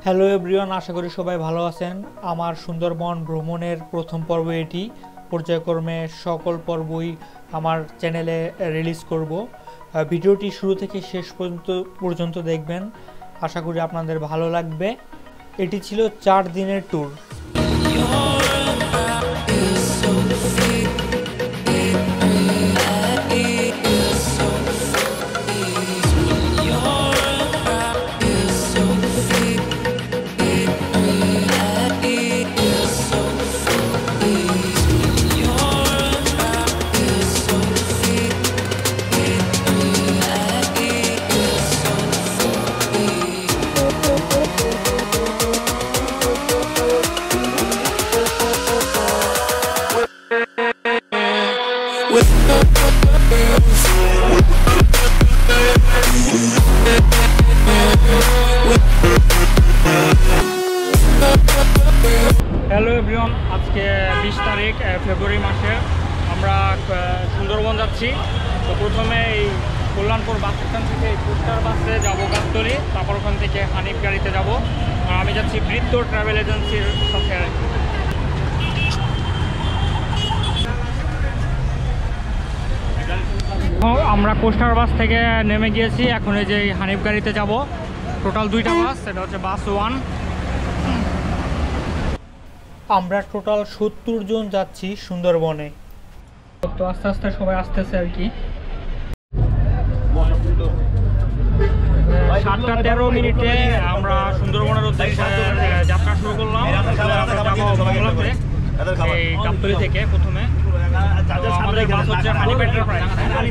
Hello everyone, আশা করি সবাই ভালো আছেন। আমার সুন্দরবন ভ্রমণের প্রথম পর্ব এটি। পর্যায়ক্রমে সকল পর্বই আমার চ্যানেলে রিলিজ করব। ভিডিওটি শুরু থেকে শেষ পর্যন্ত দেখবেন, আশা করি আপনাদের ভালো লাগবে। এটি ছিল 4 দিনের ট্যুর। হ্যালো এভরিওয়ান, আজকে 20 তারিখ ফেব্রুয়ারি মাসে আমরা সুন্দরবন যাচ্ছি। তো প্রথমে এই কল্যাণপুর বাস স্ট্যান্ড থেকে পোস্টার বাসে যাবো গাবতলী, তারপর ওখান থেকে হানিফ গাড়িতে যাব। আর আমি যাচ্ছি বৃত্ত ট্রাভেল এজেন্সির সাথে। আমরা পোস্টার বাস থেকে নেমে গিয়েছি, এখন এই যে হানিফ গাড়িতে যাব। টোটাল 2টা বাস, এটা হচ্ছে বাস 1। আমরা টোটাল 70 জন যাচ্ছি সুন্দরবনে। তো আস্তে আস্তে সবাই আসতেছে আর কি। 7:13 মিনিটে আমরা সুন্দরবনের উদ্দেশ্যে যাত্রা শুরু করলাম। এই গাবতলী থেকে প্রথমে আমাদের বাস হচ্ছে হানিফ এন্টারপ্রাইজ।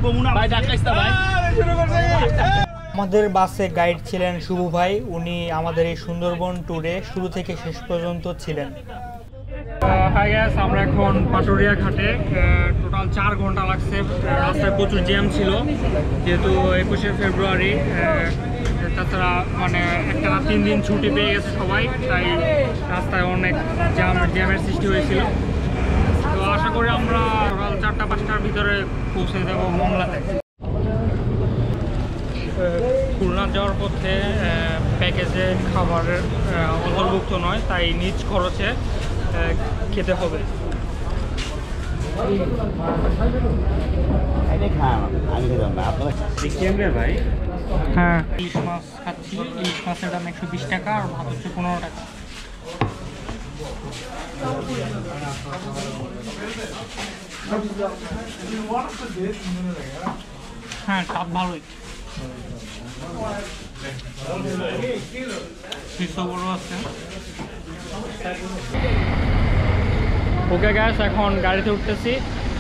আমাদের বাসে গাইড ছিলেন শুভ ভাই, উনি আমাদের এই সুন্দরবন ট্যুরে শুরু থেকে শেষ পর্যন্ত ছিলেন। হাই গাইস, আমরা এখন পাটুরিয়া ঘাটে। টোটাল 4 ঘন্টা লাগছে, রাস্তায় প্রচুর জ্যাম ছিল যেহেতু 21শে ফেব্রুয়ারি। তাছাড়া মানে একটা 3 দিন ছুটি পেয়ে গেছে সবাই, তাই রাস্তায় অনেক জ্যামের সৃষ্টি হয়েছিল। তো আশা করি আমরা টোটাল 4টা-5টার ভিতরে পৌঁছে দেবো মংলাতে। খুলনা যাওয়ার পথে প্যাকেজে খাবারের অন্তর্ভুক্ত নয়, তাই নিজ খরচে খেতে হবে। হ্যাঁ, ইলিশ মাছ খাচ্ছি। ইলিশ মাছের দাম 120 টাকা, আর ভাত হচ্ছে 15 টাকা। হ্যাঁ, স্বাদ ভালোই। পিসগুলো আছে। ওকে গাইস, এখন গাড়িতে উঠতেছি।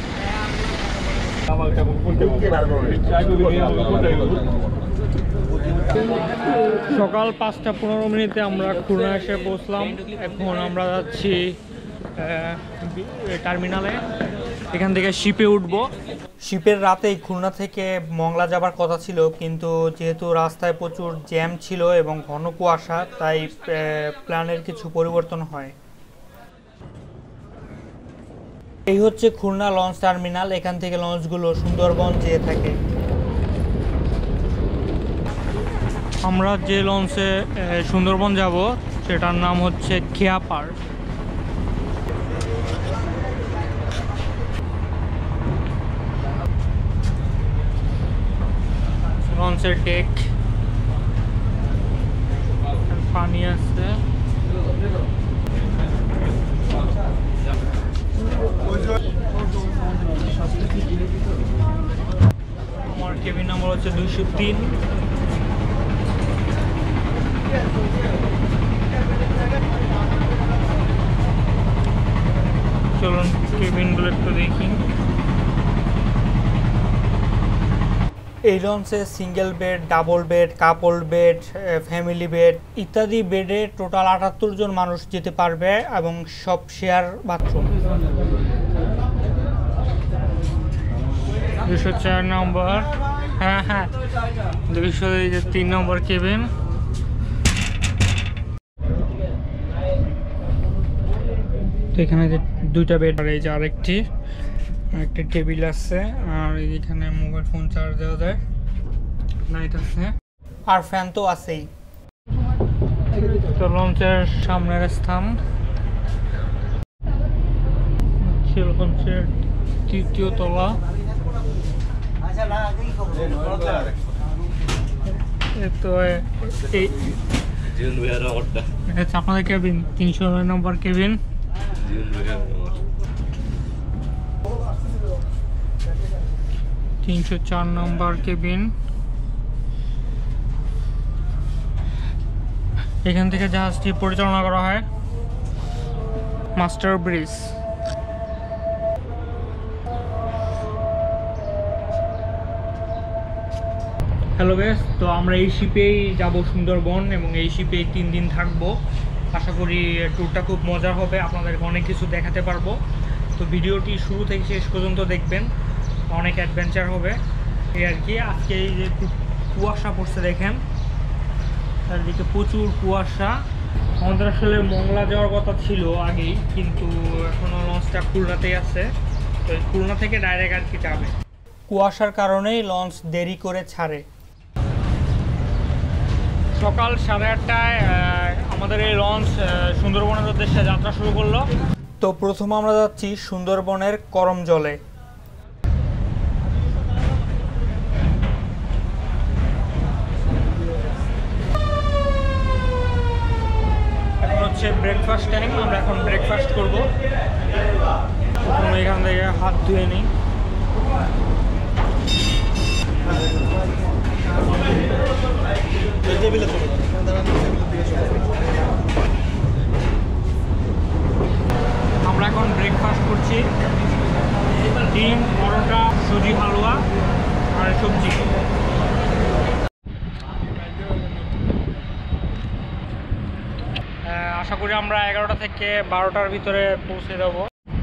সকাল 5:15 আমরা খুলনা এসে পৌঁছলাম। এখন আমরা যাচ্ছি টার্মিনালে, এখান থেকে শিপে উঠবো। শিপের রাতেই খুলনা থেকে মংলা যাবার কথা ছিল, কিন্তু যেহেতু রাস্তায় প্রচুর জ্যাম ছিল এবং ঘন কুয়াশা, তাই প্ল্যানের কিছু পরিবর্তন হয়। এই হচ্ছে খুলনা লঞ্চ টার্মিনাল, এখান থেকে লঞ্চগুলো সুন্দরবন যেয়ে থাকে। আমরা যে লঞ্চে সুন্দরবন যাব সেটার নাম হচ্ছে খেয়াপার। লঞ্চের ডেক, পানি আছে। আমার কেবিন নাম্বার হচ্ছে 203। চলুন কেবিনগুলো একটু দেখি। এই লঞ্চে single bed, double bed, couple bed, family bed ইত্যাদি বেডে টোটাল 78 জন মানুষ যেতে পারবে এবং সব শেয়ার বাথরুম। 204 নম্বর, হ্যাঁ 203 নম্বর কেবিন। তো এখানে যে 2টা বেড, আর এই যে আরেকটি একটা টেবিল আছে, আর এখানে মোবাইল ফোন চার্জ দেওয়া যায়, লাইট আছে, আর ফ্যান তো আছেই। তো লঞ্চের সামনের স্থান লঞ্চের 3য় তলা। তো আপনাদের কেবিন 309 নম্বর কেবিন। 304 নম্বর কেবিন। এখান থেকে জাহাজটি পরিচালনা করা হয় মাস্টার ব্রিজ। হ্যালো গাইস, তো আমরা এই শিপেই যাব সুন্দরবন এবং এই শিপে 3 দিন থাকবো। আশা করি ট্যুরটা খুব মজার হবে, আপনাদেরকে অনেক কিছু দেখাতে পারবো। তো ভিডিওটি শুরু থেকে শেষ পর্যন্ত দেখবেন, অনেক অ্যাডভেঞ্চার হবে এই আর কি। আজকে এই যে কুয়াশা পড়ছে দেখেন, চারদিকে প্রচুর কুয়াশা। আমাদের আসলে মংলা যাওয়ার কথা ছিল আগেই, কিন্তু এখনও লঞ্চটা খুলনাতেই আছে। তো খুলনা থেকে ডাইরেক্ট আর কি যাবে। কুয়াশার কারণেই লঞ্চ দেরি করে ছাড়ে। সকাল 8:30টায় আমাদের এই লঞ্চ সুন্দরবনের উদ্দেশ্যে যাত্রা শুরু করলো। তো প্রথম আমরা যাচ্ছি সুন্দরবনের করমজলে। এখন হচ্ছে ব্রেকফাস্ট টাইম, আমরা এখন ব্রেকফাস্ট করব। প্রথমে এখান থেকে হাত ধুয়ে নিই। আমরা এখন ব্রেকফাস্ট করছি, ডিম, পরোটা, সুজি হালুয়া আর সবজি। আশা করি আমরা 11টা থেকে 12টার ভিতরে পৌঁছে যাব।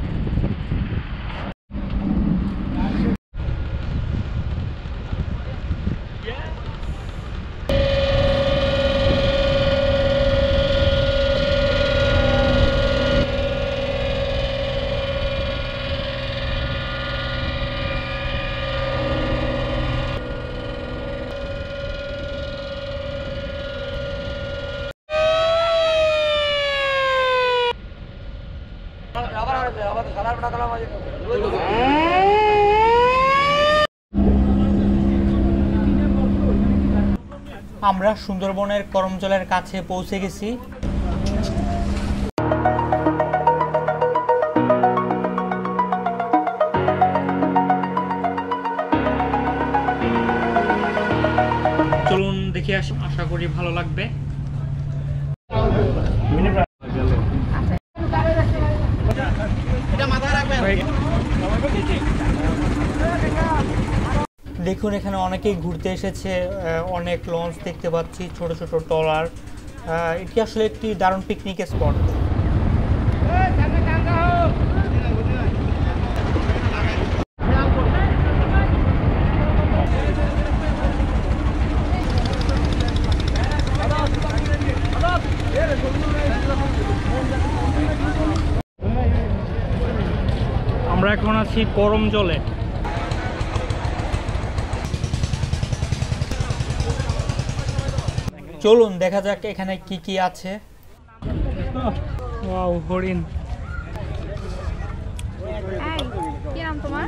আমরা সুন্দরবনের করমজলের কাছে পৌঁছে গেছি। চলুন দেখে আসি, আশা করি ভালো লাগবে। দেখুন এখানে অনেকেই ঘুরতে এসেছে, অনেক লঞ্চ দেখতে পাচ্ছি, ছোট ছোট ট্রলার। এটি আসলে একটি দারুণ পিকনিক স্পট। আমরা এখন আছি করমজলে। চলুন দেখা যাক এখানে কি কি আছে। ওয়াও, হরিণ। কি নাম তোমার?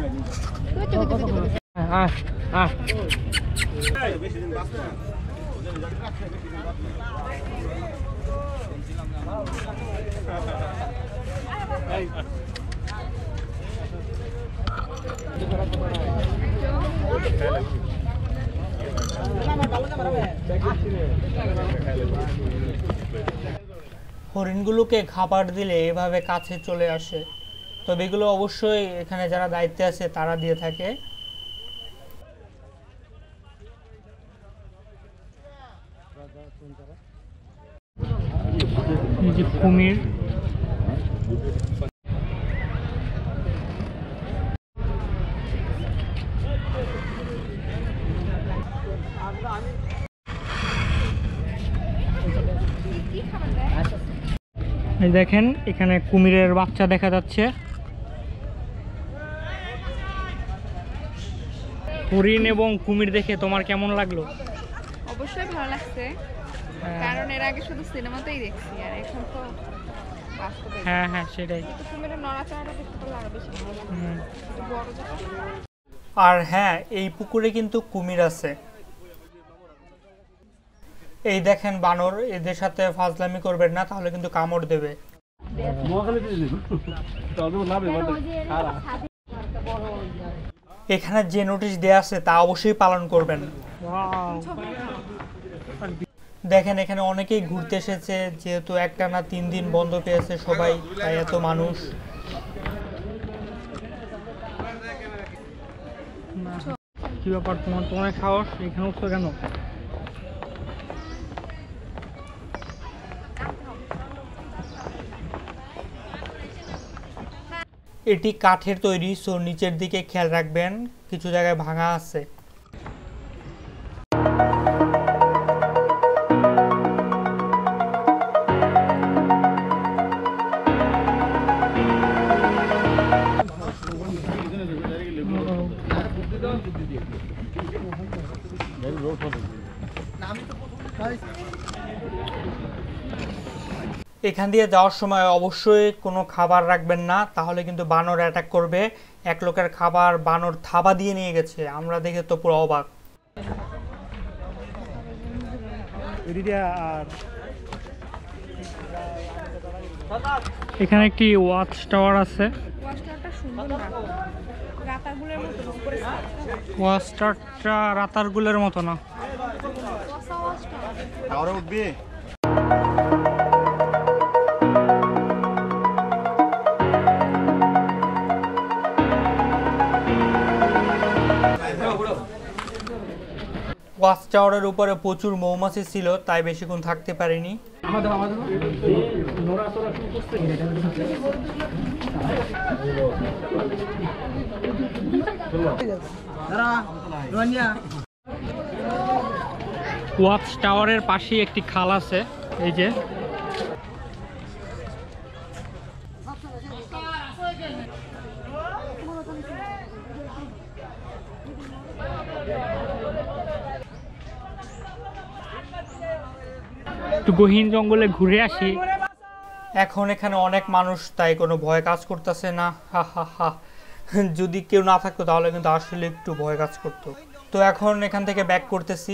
হরিণগুলোকে খাবার দিলে এভাবে কাছে চলে আসে, তবে এগুলো অবশ্যই এখানে যারা দায়িত্বে আছে তারা দিয়ে থাকে। এই যে কুমির। এই দেখেন এখানে কুমিরের বাচ্চা দেখা যাচ্ছে। হরিণ এবং কুমির দেখে তোমার কেমন লাগলো? অবশ্যই ভালো লাগছে। কারণ এর আগে শুধু সিনেমাতেই দেখছি আর এখন তো বাস্তবে। হ্যাঁ হ্যাঁ সেটাই। কুমিরের নড়াচড়াটা দেখতে পারলে আরো বেশি ভালো লাগে। বড় যখন। আর হ্যাঁ, এই পুকুরে কিন্তু কুমির আছে। এই দেখেন বানর, এদের সাথে ফাজলামি করবেন না, তাহলে কিন্তু কামড় দেবে। এখানে যে নোটিশ দেয়া আছে তা অবশ্যই পালন করবেন। দেখেন এখানে অনেকেই ঘুরতে এসেছে, যেহেতু একটানা 3 দিন বন্ধ পেয়েছে সবাই, তাই এত মানুষ। কি ব্যাপার তোমার, তোমার সাহস, এখানে উঠছো কেন? এটি কাঠের তৈরি, সো নিচের দিকে খেয়াল রাখবেন, কিছু জায়গায় ভাঙা আছে। এখান দিয়ে যাওয়ার সময় অবশ্যই কোনো খাবার রাখবেন না, তাহলে কিন্তু বানর অ্যাটাক করবে। এক লোকের খাবার বানর থাবা দিয়ে নিয়ে গেছে, আমরা দেখে তো পুরো অবাক। এখানে একটি ওয়াচ টাওয়ার আছে। ওয়াচ টাওয়ারটা সুন্দর না, রাতারগুলের মতো উপরে। ওয়াচ টাওয়ারটা রাতারগুলের মতো না। টাওয়ারে উঠবি? ওয়াচ টাওয়ারের উপরে প্রচুর মৌমাছি ছিল, তাই বেশিক্ষণ থাকতে পারিনি। ওয়াচ টাওয়ারের পাশেই একটি খাল আছে, এই যে। একটু গহীন জঙ্গলে ঘুরে আসি। এখন এখানে অনেক মানুষ, তাই কোনো ভয় কাজ করতেছে না। হা হা হা। যদি কেউ না থাকতো তাহলে কিন্তু আসলে একটু ভয় কাজ করতো। তো এখন এখান থেকে ব্যাক করতেছি।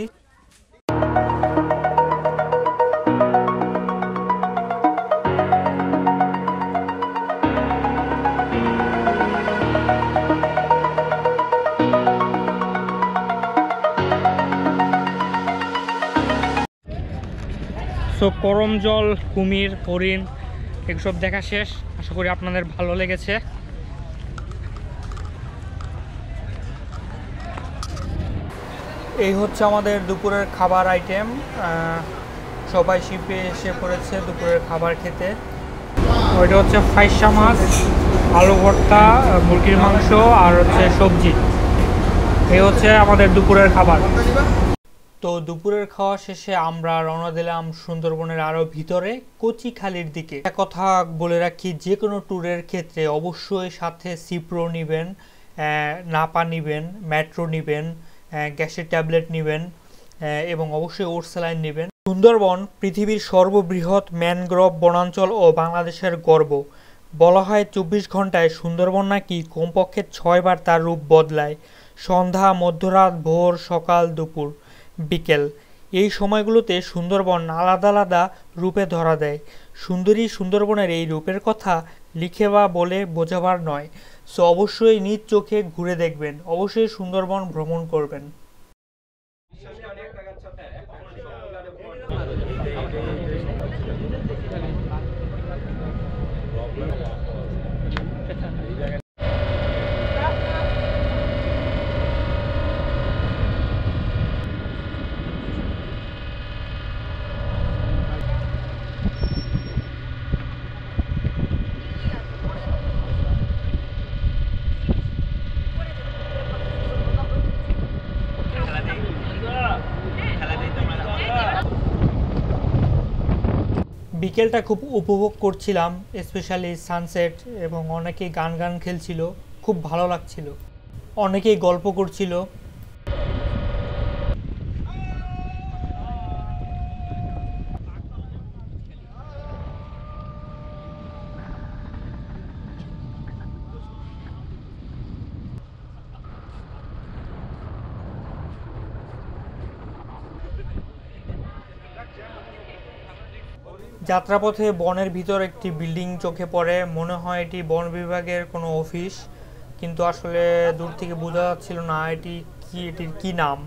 সো করমজল, কুমির, হরিণ এসব দেখা শেষ। আশা করি আপনাদের ভালো লেগেছে। এই হচ্ছে আমাদের দুপুরের খাবার আইটেম। সবাই শিপে এসে পড়েছে দুপুরের খাবার খেতে। ওইটা হচ্ছে ফাইসা মাছ, আলু ভর্তা, মুরগির মাংস আর হচ্ছে সবজি। এই হচ্ছে আমাদের দুপুরের খাবার। তো দুপুরের খাওয়া শেষে আমরা রওনা দিলাম সুন্দরবনের আরও ভিতরে কচিখালির দিকে। একটা কথা বলে রাখি, যে কোনো ট্যুরের ক্ষেত্রে অবশ্যই সাথে সিপ্রো নেবেন, নাপা নেবেন, মেট্রো নেবেন, গ্যাসের ট্যাবলেট নেবেন এবং অবশ্যই ওরসালাইন নেবেন। সুন্দরবন পৃথিবীর সর্ববৃহৎ ম্যানগ্রোভ বনাঞ্চল ও বাংলাদেশের গর্ব। বলা হয় 24 ঘন্টায় সুন্দরবন নাকি কমপক্ষে 6 বার তার রূপ বদলায়। সন্ধ্যা, মধ্যরাত, ভোর, সকাল, দুপুর, বিকেল, এই সময়গুলোতে সুন্দরবন আলাদা আলাদা রূপে ধরা দেয়। সুন্দরী সুন্দরবনের এই রূপের কথা লিখে বা বলে বোঝাবার নয়। সো অবশ্যই নিজ চোখে ঘুরে দেখবেন, অবশ্যই সুন্দরবন ভ্রমণ করবেন। বিকেলটা খুব উপভোগ করছিলাম, স্পেশালি সানসেট, এবং অনেকেই গান খেলছিল, খুব ভালো লাগছিল, অনেকেই গল্প করছিল। যাত্রাপথে বনের ভিতর একটি বিল্ডিং চোখে পড়ে, মনে হয় এটি বন বিভাগের কোনো অফিস, কিন্তু আসলে দূর থেকে বোঝা যাচ্ছিল না এটির কি নাম।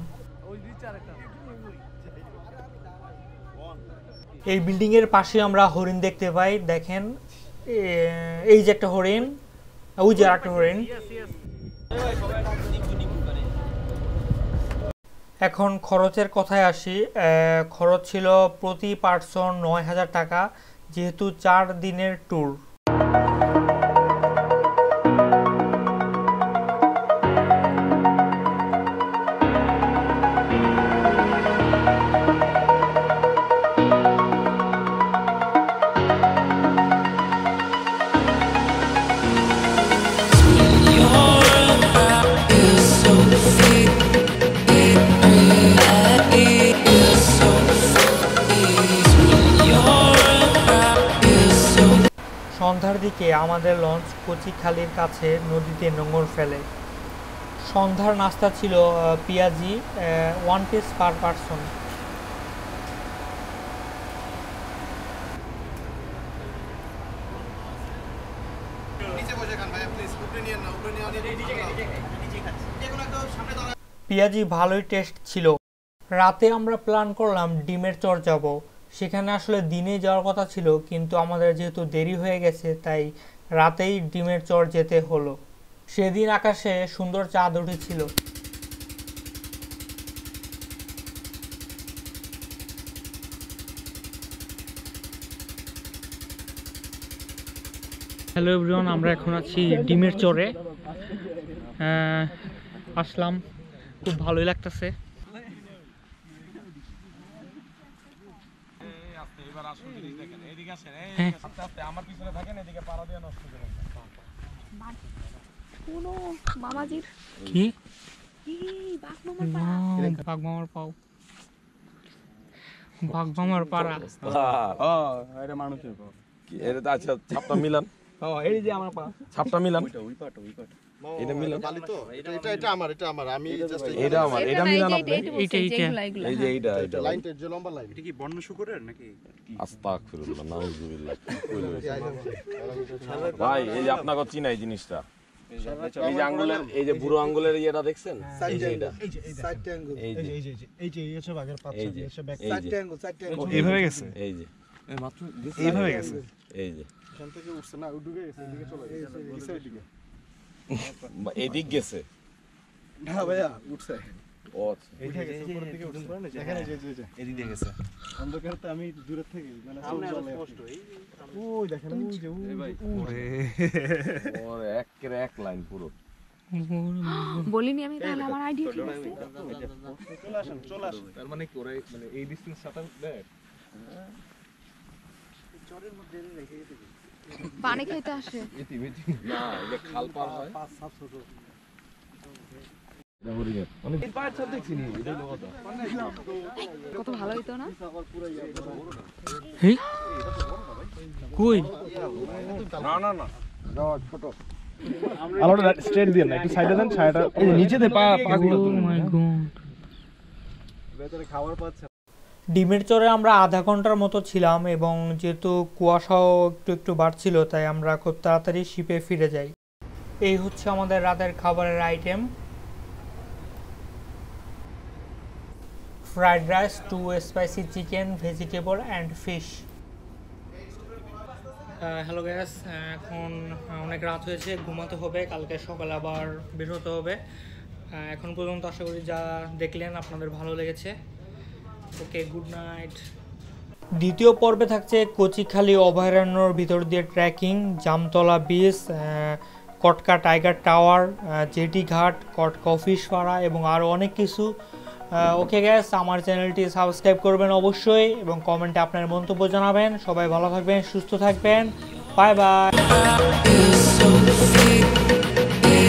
এই বিল্ডিং এর পাশে আমরা হরিণ দেখতে পাই, দেখেন এই যে একটা হরিণ, ওই যে একটা হরিণ। এখন খরচের কথায় আসি। খরচ ছিল প্রতি পার্সন ৯,০০০ টাকা, যেহেতু 4 দিনের ট্যুর। সন্ধ্যার দিকে আমাদের লঞ্চ কচিখালির কাছে নদীতে নোঙর ফেলে। সন্ধ্যার নাস্তা ছিল পেঁয়াজি, 1 পিস পার পার্সন। পেঁয়াজি ভালোই টেস্ট ছিল। রাতে আমরা প্ল্যান করলাম ডিমের চর যাব। সেখানে আসলে দিনে যাওয়ার কথা ছিল, কিন্তু আমাদের যেহেতু দেরি হয়ে গেছে তাই রাতেই ডিমের চর যেতে হলো। সেদিন আকাশে সুন্দর চাঁদ উঠেছিল। হ্যালো এভরিওয়ান, আমরা এখন আছি ডিমের চরে। আসলাম, খুব ভালোই লাগতেছে। কি বাঘমামার পাও, বাঘমামার পাড়া। আচ্ছা ছাপটা মিলান, এই যে আমার পা ছাপটা মিলান, এটা মিলান, এটা আমার, এটা আমার, আমি জাস্ট এটা আমার, এটা মিলান আপনি, এই যে এইটা লাইনটা যে লম্বা লাইন, এটা কি বর্ণ শুকরের নাকি? আস্তাগফিরুল্লাহ, নাউযুবিল্লাহ। ভাই এই যে আপনাকে চিনা এই জিনিসটা, এই যে আঙ্গুলের, এই যে বুড়ো আঙ্গুলের ইয়েটা দেখছেন, এই যে এটা সাইড অ্যাঙ্গেল, এই যে হচ্ছে বাঘের পাঁচ, এই হচ্ছে ব্যাক সাইড অ্যাঙ্গেল, এইভাবে গেছে, এই যে মাত্র এইভাবে গেছে, এই যে এখান থেকে উঠছে না, ঢুকে গেছে, এদিকে চলে গেছে, এদিকে এদিক গেছে না ভাইয়া, উঠছে, ও আচ্ছা উঠে গেছে, উপরের দিকে উঠছে, দেখেন এই যে এদিক দিয়ে গেছে। অন্ধকারতে আমি দূরে থেকে মানে সামনে আরো স্পষ্ট, ওই দেখেন ওই যে ওরে ওরে এক লাইন পুরো বলিনি আমি, তাহলে আমার আইডিয়া ঠিক আছে। চলে আসেন, তার মানে কি ওরা মানে এই ডিসটেন্স সাটার দেখ চরের মধ্যে রেখে গেছে, পানি খেতে আসে না, এটা খাল পার হয়, পাঁচ সাত ছোট এটা হরি গেট, মানে এই পাঁচ সাত দেখছি নি, এটা হলো কথা, কত ভালো হইতো না। হে কই না না না দাও ছোট আলোটা স্ট্রেট দিয়ে না, একটু সাইডে দেন, ছায়াটা এই যে নিচে দে, পাগুলো ও মাই গড। ভেতরে খাবার পাচ্ছে। ডিমের চরে আমরা আধা ঘন্টার মতো ছিলাম, এবং যেহেতু কুয়াশাও একটু একটু বাড়ছিল তাই আমরা খুব তাড়াতাড়ি শিপে ফিরে যাই। এই হচ্ছে আমাদের রাতের খাবারের item: fried rice, 2 spicy chicken, vegetable and fish. Hello guys, এখন অনেক রাত হয়েছে, ঘুমাতে হবে, কালকে সকালে আবার বের হতে হবে। এখন পর্যন্ত আশা করি যা দেখলেন আপনাদের ভালো লেগেছে। Okay, good night. দ্বিতীয় পর্বে থাকছে কচিখালি অভয়ারণ্যর ভিতর দিয়ে trekking, Jamtala beach, Katka tiger tower, jetty ঘাট, কটকা অফিস পাড়া এবং আরও অনেক কিছু। ওকে গ্যাস, আমার চ্যানেলটি সাবস্ক্রাইব করবেন অবশ্যই, এবং কমেন্টে আপনার মন্তব্য জানাবেন। সবাই ভালো থাকবেন, সুস্থ থাকবেন, বাই বাই।